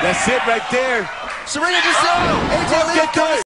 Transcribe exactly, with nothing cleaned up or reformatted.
That's it right there. Serena just, oh, A J Look Lee at this.